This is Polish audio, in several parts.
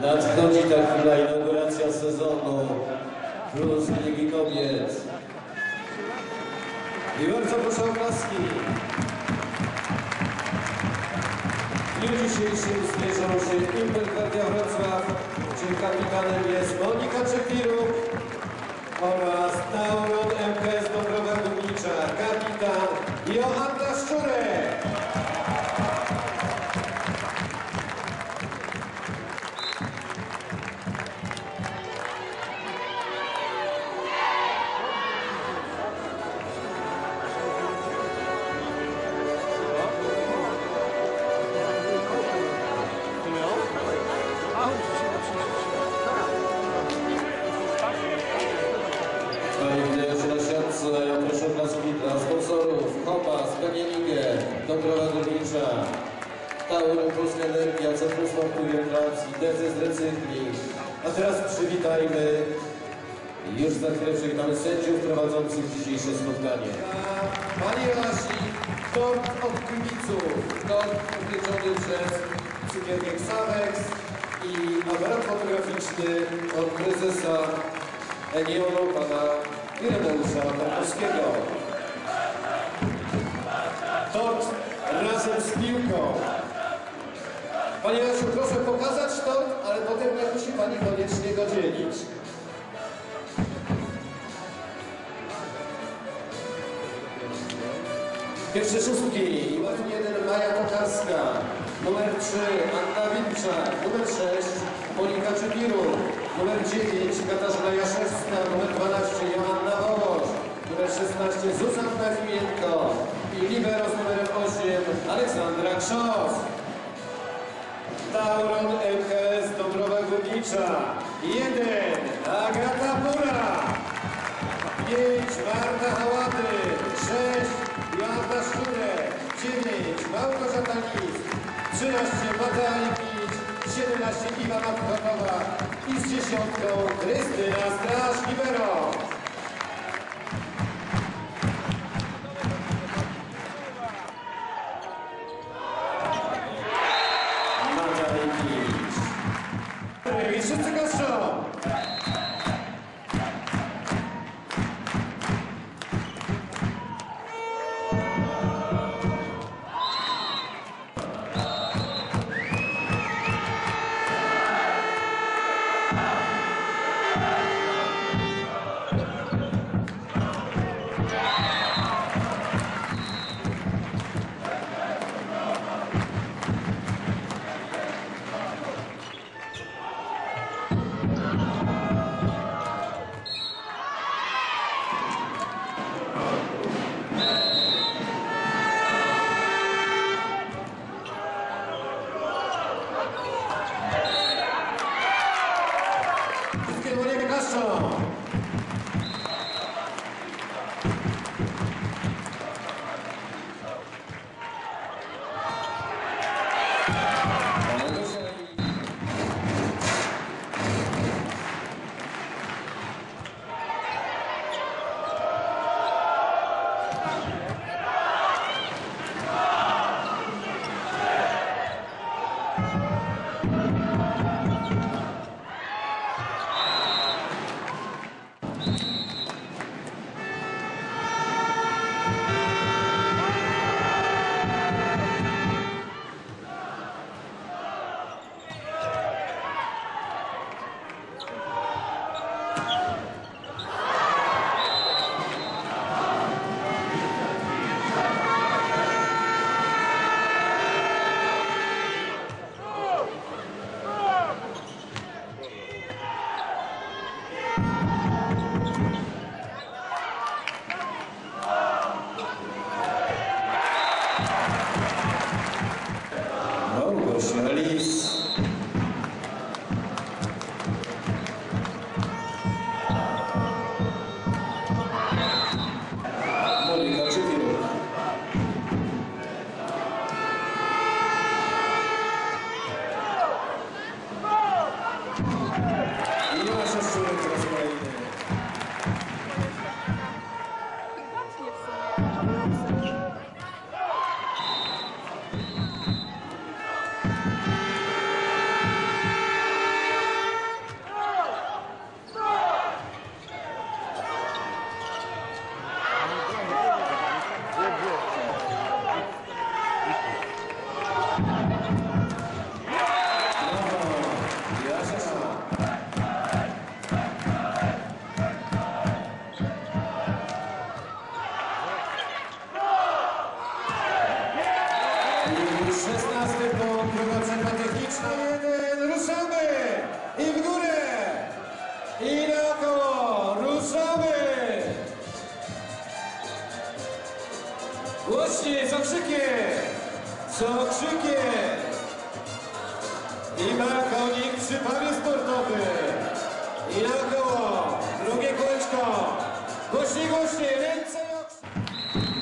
Nadchodzi ta chwila, inauguracja sezonu plus Ligi Kobiet. I bardzo proszę o klaski. W dniu dzisiejszym zmierzą się Impel-Gwardia Wrocław, gdzie kapitanem jest Monika Czepiruk oraz Tauron MKS Dąbrowa Górnicza, kapitan Joanna Szczurek. Proszę o klaski dla sponsorów Hopas, PGNiG, Dąbrowa Górnicza, Tauron Polska Energia, Centrum Sportu i Rekreacji, DZS Recykling. A teraz przywitajmy, już za chwilę przywitamy sędziów prowadzących dzisiejsze spotkanie. Pani Joasi, tort od kibiców, tort upieczony przez cukiernię Xavex i aparat fotograficzny od prezesa Enionu, pana Ireneusza Tarkowskiego. Tort razem z piłką. Pani Jasiu, proszę pokazać tort, ale potem nie musi Pani koniecznie go dzielić. Pierwsze szóstki. Numer 1 Maja Tokarska. Numer 3 Anna Wilczak. Numer 6 Monika Czepiruk. Numer 9 Katarzyna Jaszewska. Numer 12 Joanna Wołosz. Numer 16 Zuzanna Chmielko. I libero z numerem 8 Aleksandra Krzow. Tauron MKS Dąbrowa Górnicza. 1 Agata Pura. 5 Marta Hałady. 6 Joanna Szczurek. 9 Małgorzata Lis. 13 Mata Lipić. 17 Iwa Matkowa i z 10 Krystyna Straż libero. Mata Lipić. I wszyscy koszczą. 16 punkt, druga przerwa techniczna, 1, ruszamy! I w górę! I naokoło, ruszamy! Głośniej, z okrzykiem! Z okrzykiem! I makonik przy pawie sportowym! I naokoło, drugie kółeczko! Głośniej, głośniej, ręce i okrzyk!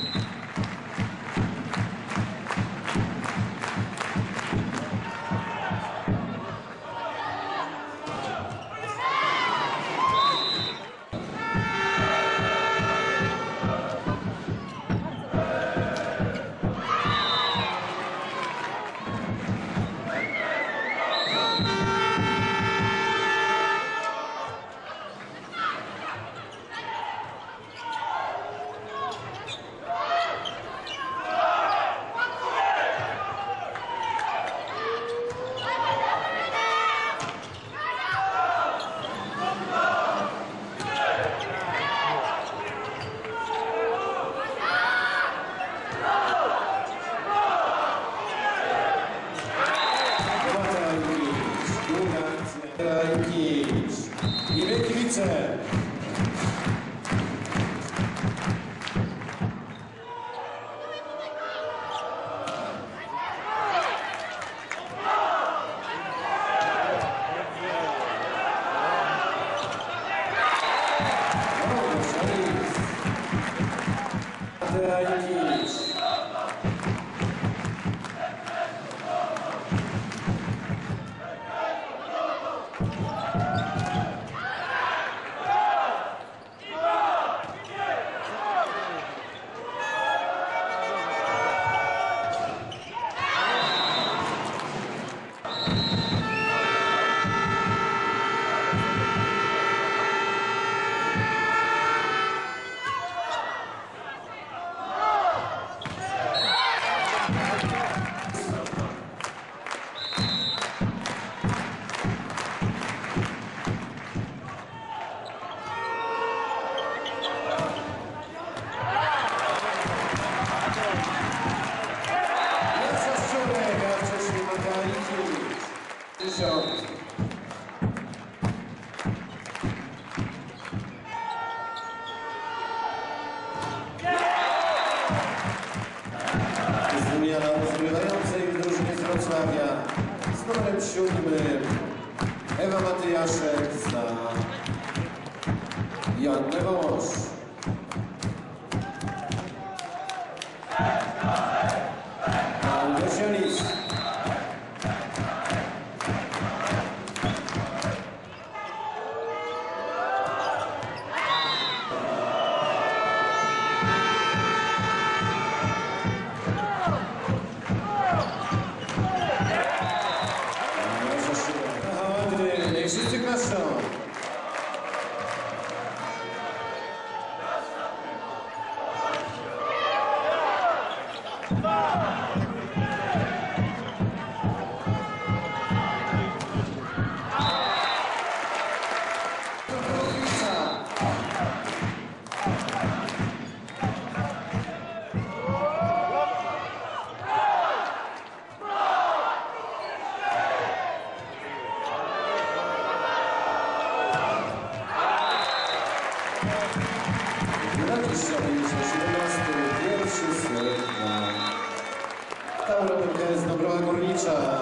I Rykiewicz. Zmiana rozgrywającej w drużynie z Wrocławia z numerem 7 Ewa Matyjaszek za Joannę Wołosz. Małgosia Lis. Wszyscy klaszczą. Pierwszy set na Taurę z Dąbrowa Górnicza.